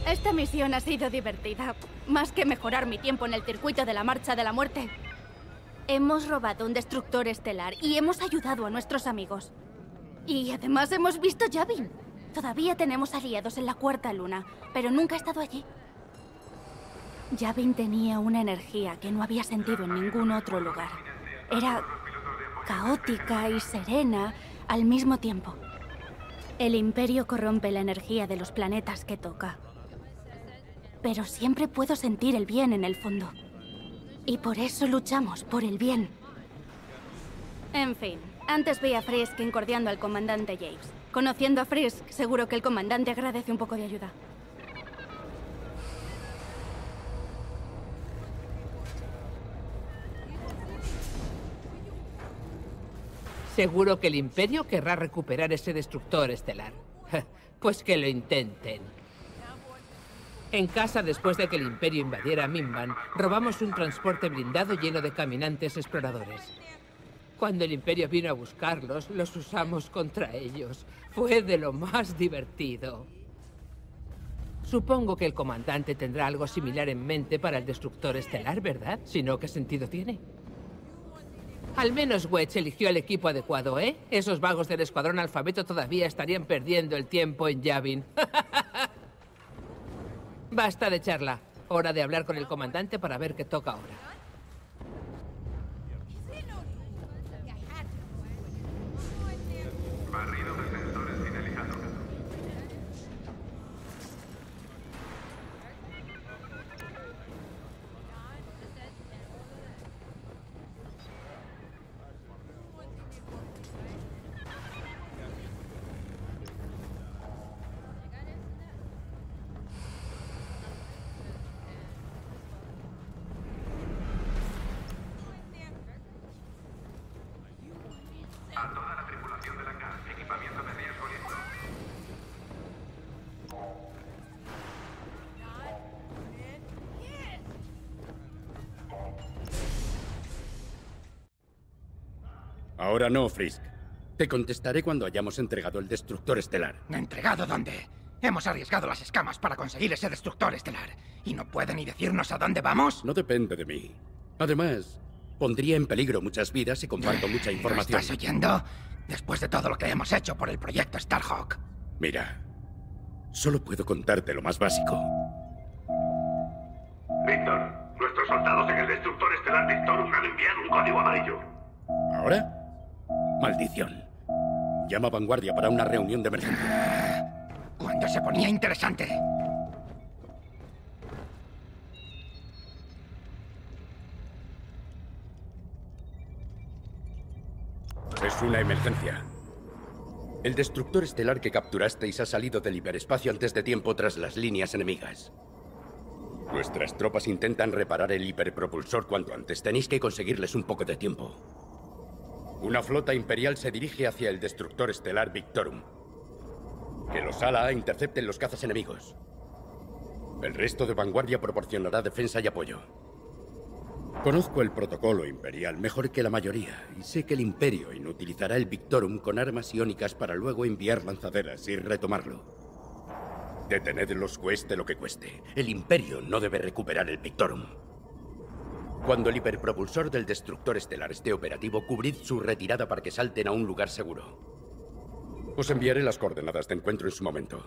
Esta misión ha sido divertida. Más que mejorar mi tiempo en el circuito de la Marcha de la Muerte. Hemos robado un destructor estelar y hemos ayudado a nuestros amigos. Y además hemos visto Yavin. Todavía tenemos aliados en la Cuarta Luna, pero nunca he estado allí. Yavin tenía una energía que no había sentido en ningún otro lugar. Era caótica y serena al mismo tiempo. El Imperio corrompe la energía de los planetas que toca. Pero siempre puedo sentir el bien en el fondo. Y por eso luchamos, por el bien. En fin, antes vi a Frisk encordiando al comandante James. Conociendo a Frisk, seguro que el comandante agradece un poco de ayuda. Seguro que el Imperio querrá recuperar ese destructor estelar. Pues que lo intenten. En casa, después de que el Imperio invadiera Mimban, robamos un transporte blindado lleno de caminantes exploradores. Cuando el Imperio vino a buscarlos, los usamos contra ellos. Fue de lo más divertido. Supongo que el comandante tendrá algo similar en mente para el destructor estelar, ¿verdad? Si no, ¿qué sentido tiene? Al menos Wedge eligió el equipo adecuado, ¿eh? Esos vagos del escuadrón alfabeto todavía estarían perdiendo el tiempo en Yavin. Basta de charla. Hora de hablar con el comandante para ver qué toca ahora. Barrido de sensores finalizado. A toda la tripulación de la CAR, equipamiento de riesgo listo. Ahora no, Frisk. Te contestaré cuando hayamos entregado el destructor estelar. ¿Entregado dónde? Hemos arriesgado las escamas para conseguir ese destructor estelar. ¿Y no puede ni decirnos a dónde vamos? No depende de mí. Además, pondría en peligro muchas vidas si comparto mucha información. ¿Lo estás oyendo? Después de todo lo que hemos hecho por el proyecto Starhawk. Mira, solo puedo contarte lo más básico. Víctor, nuestros soldados en el destructor estelar Victorum han enviado un código amarillo. ¿Ahora? Maldición. Llama a Vanguardia para una reunión de emergencia. Cuando se ponía interesante. Es una emergencia. El destructor estelar que capturasteis ha salido del hiperespacio antes de tiempo tras las líneas enemigas. Nuestras tropas intentan reparar el hiperpropulsor cuanto antes. Tenéis que conseguirles un poco de tiempo. Una flota imperial se dirige hacia el destructor estelar Victorum. Que los ala intercepten los cazas enemigos. El resto de Vanguardia proporcionará defensa y apoyo. Conozco el protocolo imperial mejor que la mayoría, y sé que el Imperio inutilizará el Victorum con armas iónicas para luego enviar lanzaderas y retomarlo. Detenedlos cueste lo que cueste. El Imperio no debe recuperar el Victorum. Cuando el hiperpropulsor del destructor estelar esté operativo, cubrid su retirada para que salten a un lugar seguro. Os enviaré las coordenadas de encuentro en su momento.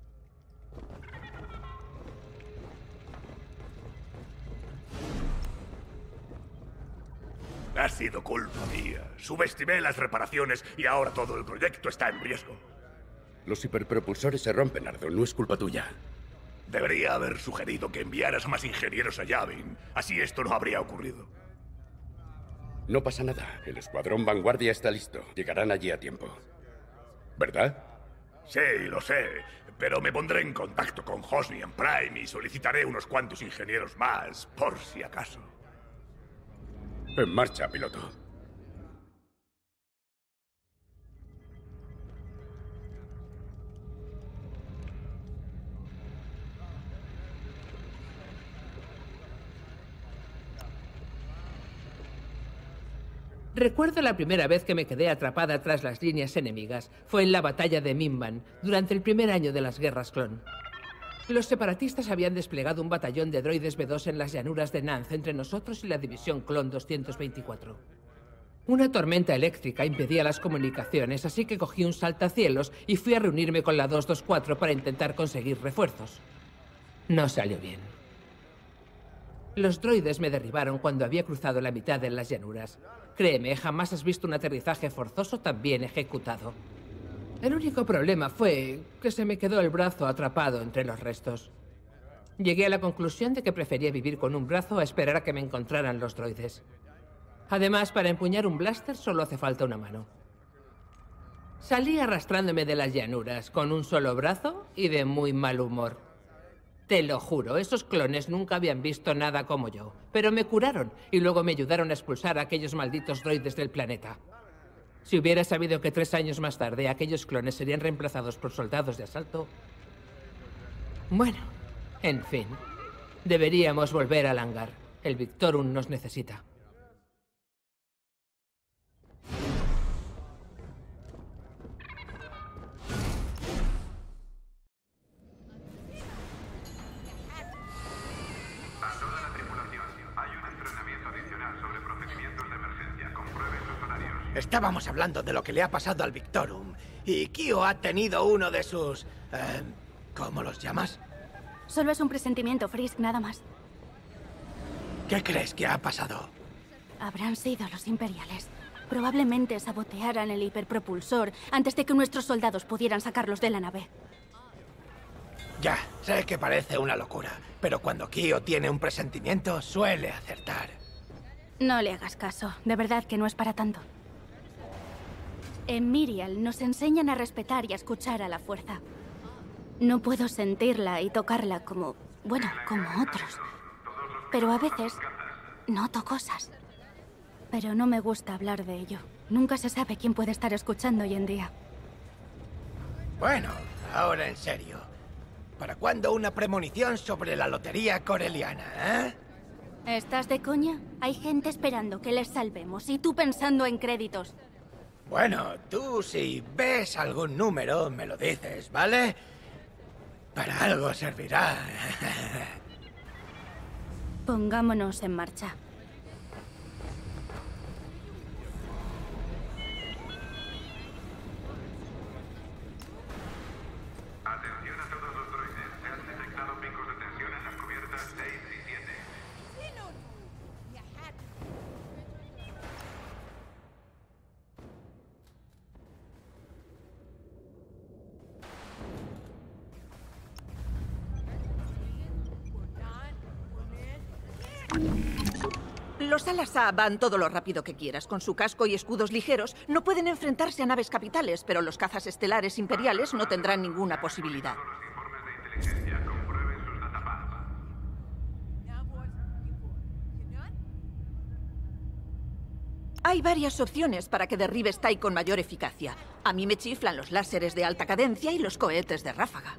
Ha sido culpa mía. Subestimé las reparaciones y ahora todo el proyecto está en riesgo. Los hiperpropulsores se rompen, Ardo. No es culpa tuya. Debería haber sugerido que enviaras más ingenieros a Yavin. Así esto no habría ocurrido. No pasa nada. El escuadrón Vanguardia está listo. Llegarán allí a tiempo. ¿Verdad? Sí, lo sé. Pero me pondré en contacto con Hosnian Prime y solicitaré unos cuantos ingenieros más, por si acaso. En marcha, piloto. Recuerdo la primera vez que me quedé atrapada tras las líneas enemigas. Fue en la batalla de Mimban, durante el primer año de las guerras clon. Los separatistas habían desplegado un batallón de droides B2 en las llanuras de Nanz entre nosotros y la división Clon 224. Una tormenta eléctrica impedía las comunicaciones, así que cogí un saltacielos y fui a reunirme con la 224 para intentar conseguir refuerzos. No salió bien. Los droides me derribaron cuando había cruzado la mitad de las llanuras. Créeme, jamás has visto un aterrizaje forzoso tan bien ejecutado. El único problema fue que se me quedó el brazo atrapado entre los restos. Llegué a la conclusión de que prefería vivir con un brazo a esperar a que me encontraran los droides. Además, para empuñar un blaster solo hace falta una mano. Salí arrastrándome de las llanuras con un solo brazo y de muy mal humor. Te lo juro, esos clones nunca habían visto nada como yo. Pero me curaron y luego me ayudaron a expulsar a aquellos malditos droides del planeta. Si hubiera sabido que 3 años más tarde aquellos clones serían reemplazados por soldados de asalto... Bueno, en fin. Deberíamos volver al hangar. El Victorum nos necesita. Estábamos hablando de lo que le ha pasado al Victorum. Y Kyo ha tenido uno de sus... ¿cómo los llamas? Solo es un presentimiento, Frisk, nada más. ¿Qué crees que ha pasado? Habrán sido los imperiales. Probablemente sabotearan el hiperpropulsor antes de que nuestros soldados pudieran sacarlos de la nave. Ya, sé que parece una locura, pero cuando Kyo tiene un presentimiento, suele acertar. No le hagas caso. De verdad que no es para tanto. En Mirial nos enseñan a respetar y a escuchar a la fuerza. No puedo sentirla y tocarla como... bueno, como otros. Pero a veces noto cosas. Pero no me gusta hablar de ello. Nunca se sabe quién puede estar escuchando hoy en día. Bueno, ahora en serio. ¿Para cuándo una premonición sobre la lotería coreliana, eh? ¿Estás de coña? Hay gente esperando que les salvemos y tú pensando en créditos. Bueno, tú si ves algún número, me lo dices, ¿vale? Para algo servirá. Pongámonos en marcha. Atención a todos los droides. Se han detectado picos de tensión en las cubiertas 6 y 7. Los Al-Asa van todo lo rápido que quieras. Con su casco y escudos ligeros no pueden enfrentarse a naves capitales, pero los cazas estelares imperiales no tendrán ninguna posibilidad. Los informes de inteligencia comprueben sus datapads. Hay varias opciones para que derribes TIE con mayor eficacia. A mí me chiflan los láseres de alta cadencia y los cohetes de ráfaga.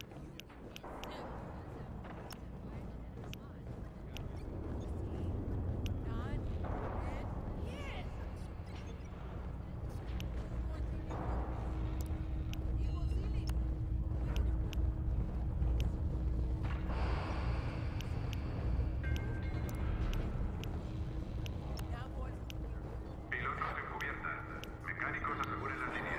Pilotos en cubierta. Mecánicos aseguren las líneas.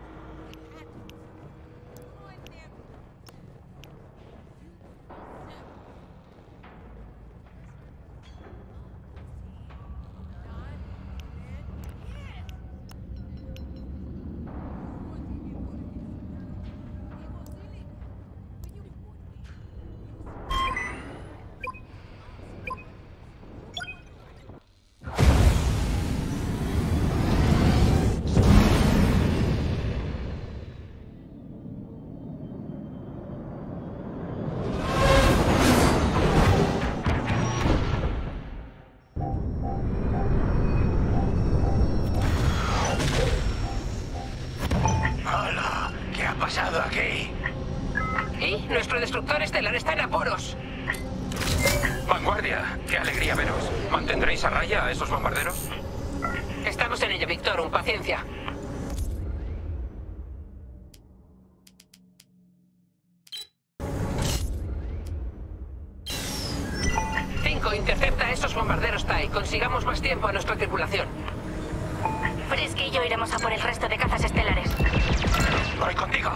¡Hola! ¿Qué ha pasado aquí? ¿Y? Nuestro destructor estelar está en apuros. ¡Vanguardia! ¡Qué alegría veros! ¿Mantendréis a raya a esos bombarderos? Estamos en ello, Victorum. Paciencia. esos bombarderos TIE, consigamos más tiempo a nuestra tripulación. Frisk y yo iremos a por el resto de cazas estelares. Voy contigo.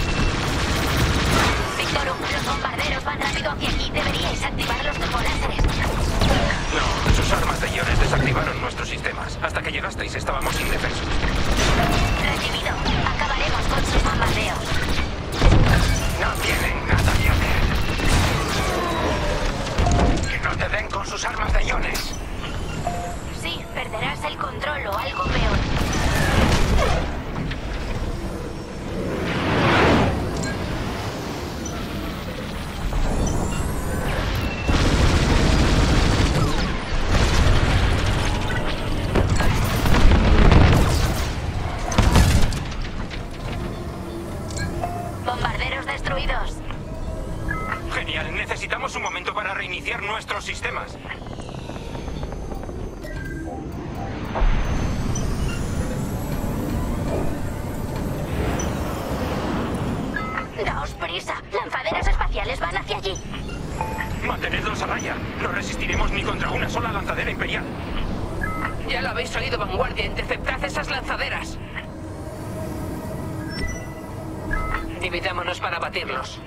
Victorum, los bombarderos van rápido hacia aquí. Deberíais activar los turboláseres. No, sus armas de iones desactivaron nuestros sistemas. Hasta que llegasteis estábamos indefensos. Recibido. Acabaremos con sus bombardeos. No tienen nada que hacer. Que no te den con sus armas de iones. Sí, perderás el control o algo peor. Bombarderos destruidos. Genial, necesitamos un momento para reiniciar nuestros sistemas. Daos prisa. Lanzaderas espaciales van hacia allí. Mantenedlos a raya. No resistiremos ni contra una sola lanzadera imperial. Ya lo habéis oído, vanguardia. Interceptad esas lanzaderas. Dividámonos para batirlos.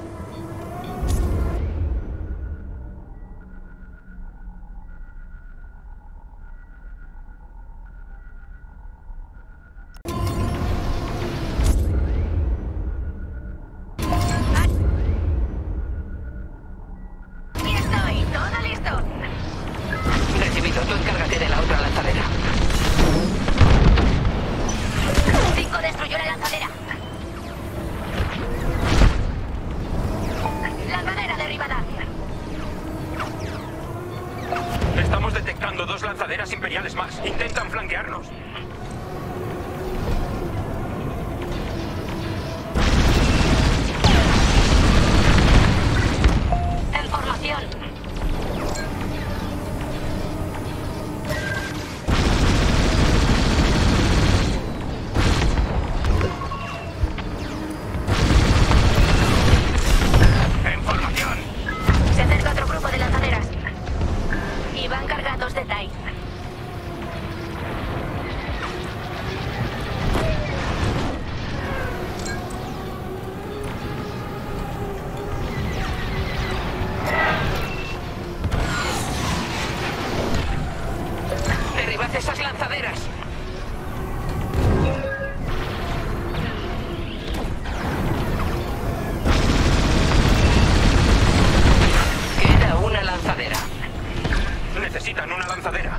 Aquí estoy. Todo listo. Recibido, tú encárgate de la otra lanzadera. 5 destruyó la lanzadera. Lanzadera derribada. Estamos detectando 2 lanzaderas imperiales más. Intentan flanquearnos. En formación. ¡En formación! Se acerca otro grupo de lanzaderas. Y van cargados de TIE. Derribad esas lanzaderas. Queda una lanzadera. Necesitan una lanzadera.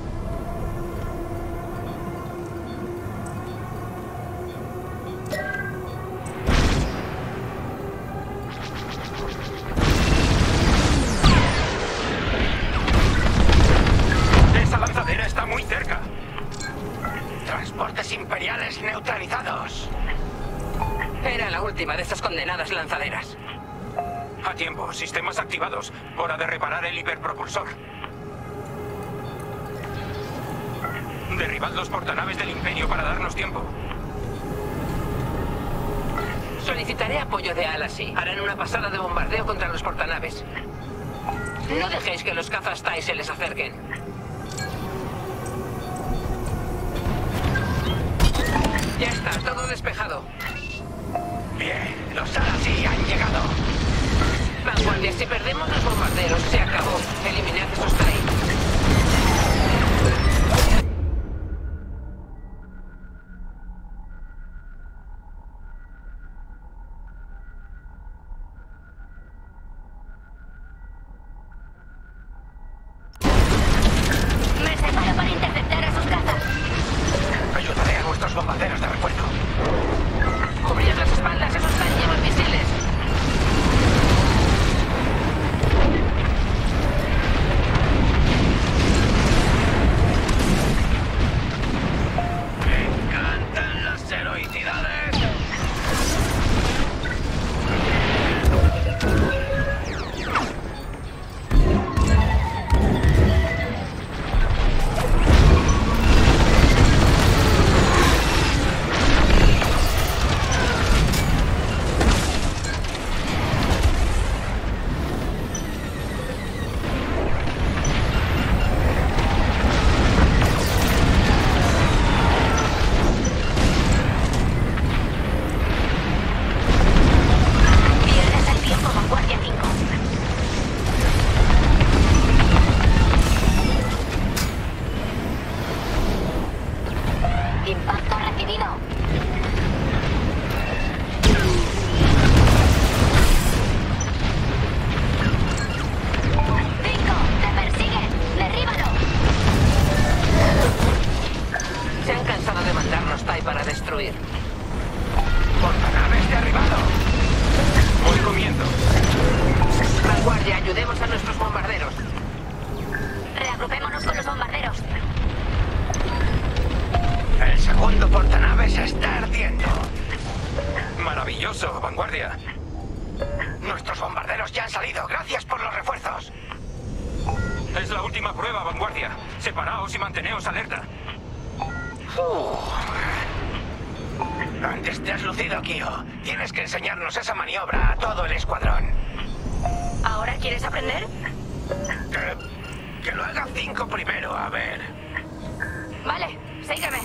Esa lanzadera está muy cerca. Transportes imperiales neutralizados. Era la última de esas condenadas lanzaderas. A tiempo, sistemas activados. Hora de reparar el hiperpropulsor. Derribad los portanaves del Imperio para darnos tiempo. Solicitaré apoyo de Alasí. Harán una pasada de bombardeo contra los portanaves. No dejéis que los cazas TIE se les acerquen. Ya está, todo despejado. Bien, los Alasí han llegado. Vanguardia, si perdemos los bombarderos, se acabó. Eliminad esos TIE. Me separo para interceptar a sus cazas. Ayudaré a nuestros bombarderos de refuerzo. Cubrid las espaldas, esos TIE llevan misiles. destruir. ¡Portanaves derribado! Voy comiendo. Vanguardia, ayudemos a nuestros bombarderos. Reagrupémonos con los bombarderos. El segundo portanaves está ardiendo. Maravilloso, Vanguardia. Nuestros bombarderos ya han salido. Gracias por los refuerzos. Es la última prueba, Vanguardia. Separaos y manteneos alerta. Antes te has lucido, Kyo. Tienes que enseñarnos esa maniobra a todo el escuadrón. ¿Ahora quieres aprender? Que lo haga 5 primero, a ver. Vale, sígueme.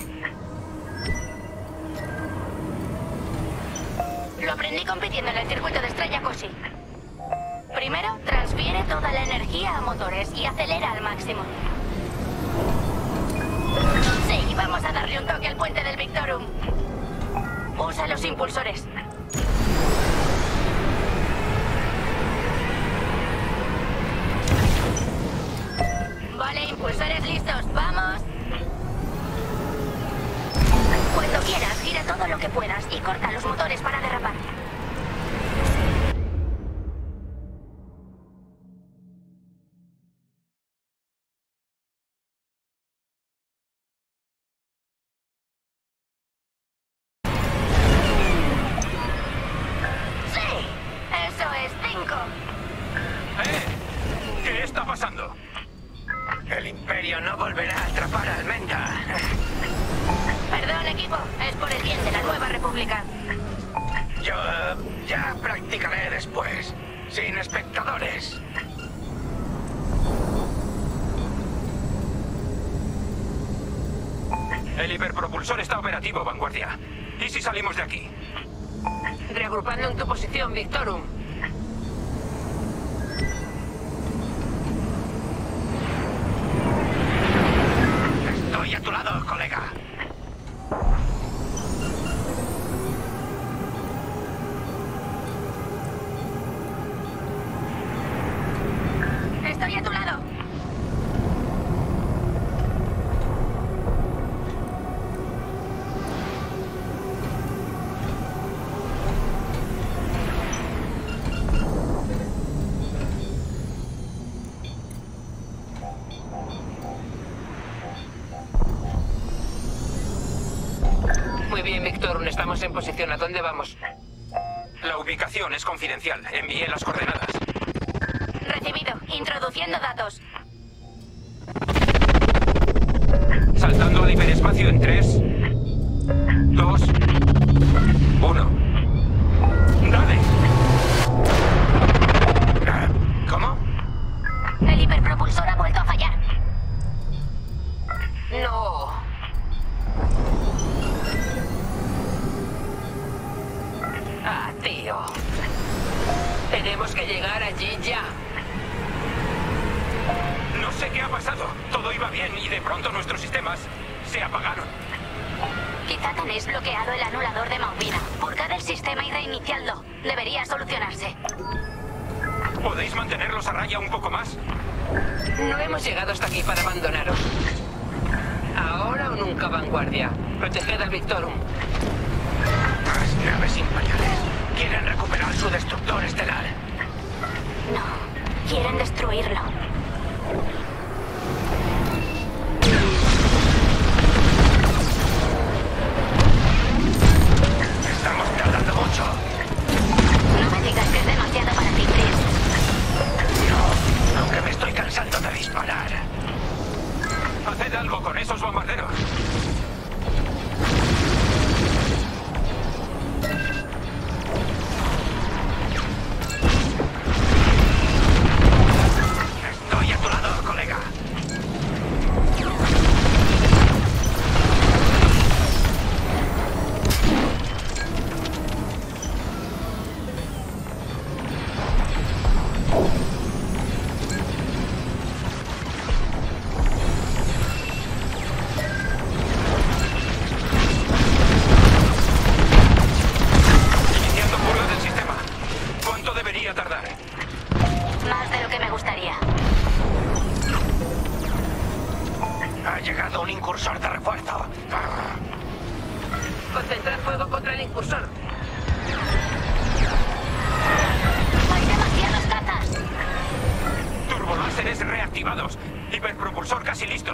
Lo aprendí compitiendo en el circuito de Estrella Koshi. Primero, transfiere toda la energía a motores y acelera al máximo. Sí, vamos a darle un toque al puente del Victorum. Usa los impulsores. Vale, impulsores listos, ¡vamos! Cuando quieras, gira todo lo que puedas y corta los motores para derrapar. ¡Sí! ¡Eso es 5! ¿Qué está pasando? El Imperio no volverá a atrapar a Almenda. Perdón, equipo, es por el bien de la nueva república. Yo ya practicaré después, sin espectadores. El hiperpropulsor está operativo, Vanguardia. ¿Y si salimos de aquí? Reagrupando en tu posición, Victorum. Estoy a tu lado, colega. Estoy a tu lado. Muy bien, Victorum, estamos en posición. ¿A dónde vamos? La ubicación es confidencial. Envié las coordenadas. Recibido. Introduciendo datos. Saltando al hiperespacio en 3, 2, 1. ¡Dale! ¿Cómo? El hiperpropulsor ha vuelto a fallar. ¡No! ¡Ah, tío! Tenemos que llegar allí ya. No sé qué ha pasado. Todo iba bien y de pronto nuestros sistemas se apagaron. Quizá tenéis bloqueado el anulador de Maumina. Purgad el sistema y reiniciadlo. Debería solucionarse. ¿Podéis mantenerlos a raya un poco más? No hemos llegado hasta aquí para abandonaros. Ahora o nunca, Vanguardia. Proteged al Victorum. Las naves imperiales quieren recuperar su destructor estelar. No, quieren destruirlo. Estamos tardando mucho. No me digas que es demasiado para ti, Chris. No, aunque me estoy cansando de disparar. Haced algo con esos bombarderos. Estoy a tu lado, colega. Iniciando purga del sistema. ¿Cuánto debería tardar? Más de lo que me gustaría. Ha llegado un incursor de refuerzo. Concentrad fuego contra el incursor. ¡Hay demasiados cazas! Turboláseres reactivados. Hiperpropulsor casi listo.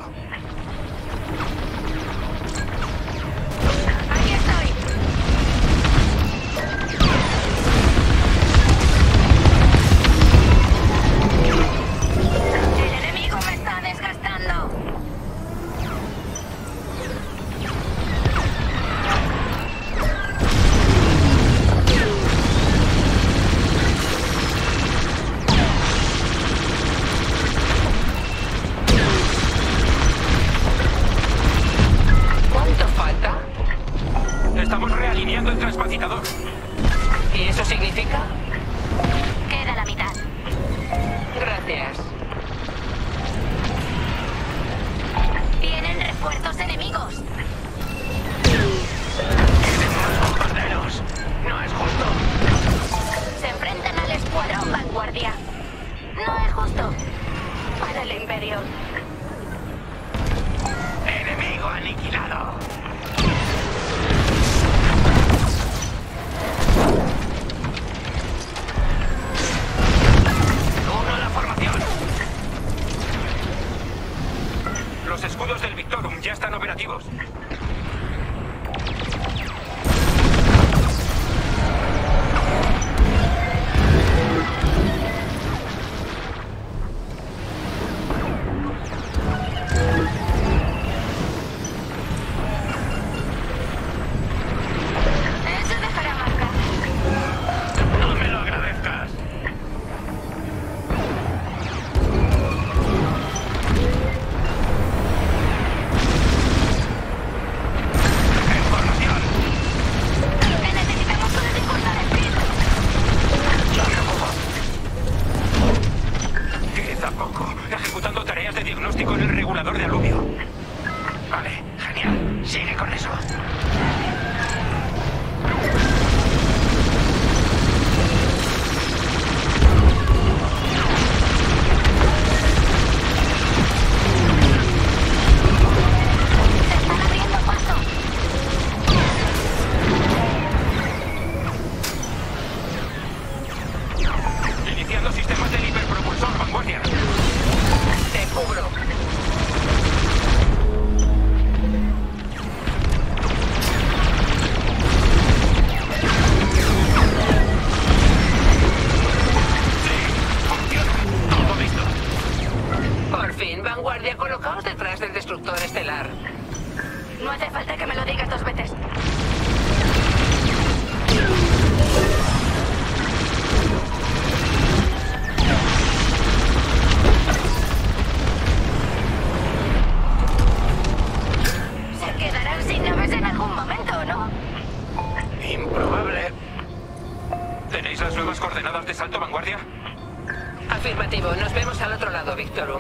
¡Aquí estoy! ¡El enemigo me está desgastando! ¿Cuánto falta? Estamos realineando el transpacitador. ¿Y eso significa? Queda la mitad. Gracias. Vienen refuerzos enemigos. ¡Bombarderos! ¡No es justo! Se enfrentan al escuadrón vanguardia. No es justo. Para el Imperio. ¡Enemigo aniquilado! ¡Uno a la formación! Los escudos del Victorum ya están operativos. Eso dejará marca. ¡No me lo agradezcas! ¡En formación! ¡Que necesitamos con el impulsor Speed! ¡Ya me ocupo! Queda poco. Ejecutando tareas de diagnóstico en el regulador de aluvio. Vale, genial. Sigue con eso. ¡Se están abriendo paso! Iniciando sistemas del hiperpropulsor, vanguardia. Te cubro. Funciona. Todo listo. Por fin, vanguardia, colocaos detrás del destructor estelar. No hace falta que me lo digas 2 veces. Se quedarán sin naves en algún momento, ¿no? Improbable. ¿Tenéis las nuevas coordenadas de salto, vanguardia? Afirmativo, nos vemos al otro lado, Victorum.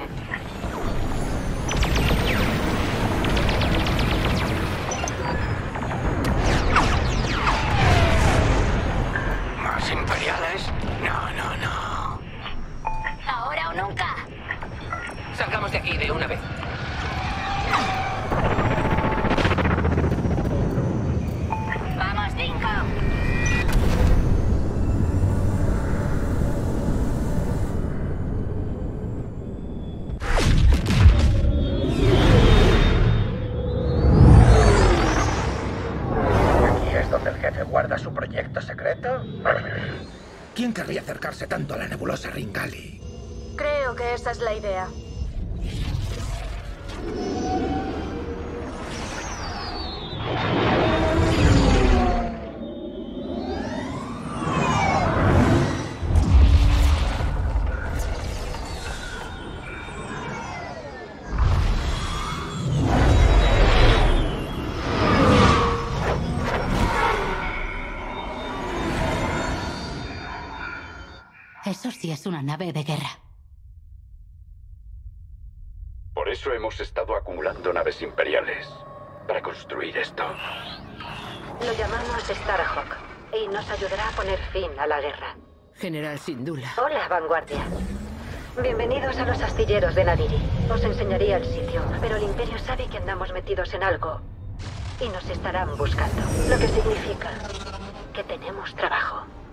¿Más imperiales? No, no, no. Ahora o nunca. Salgamos de aquí de una vez. ¡Vamos, 5! ¿Aquí es donde el jefe guarda su proyecto secreto? ¿Quién querría acercarse tanto a la nebulosa Ringali? Creo que esa es la idea. Eso sí es una nave de guerra. Por eso hemos estado acumulando naves imperiales. Para construir esto. Lo llamamos Starhawk y nos ayudará a poner fin a la guerra. General Syndulla. Hola, vanguardia. Bienvenidos a los astilleros de Naviri. Os enseñaría el sitio, pero el Imperio sabe que andamos metidos en algo y nos estarán buscando. Lo que significa que tenemos trabajo.